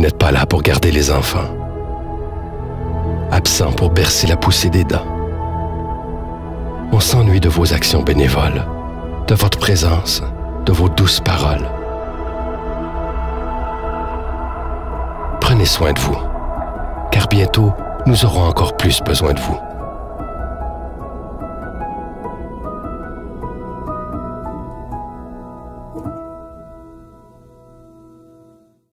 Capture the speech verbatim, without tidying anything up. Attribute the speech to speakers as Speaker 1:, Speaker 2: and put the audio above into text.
Speaker 1: n'êtes pas là pour garder les enfants. Absent pour bercer la poussée des dents. On s'ennuie de vos actions bénévoles, de votre présence, de vos douces paroles. Prenez soin de vous, car bientôt, nous aurons encore plus besoin de vous.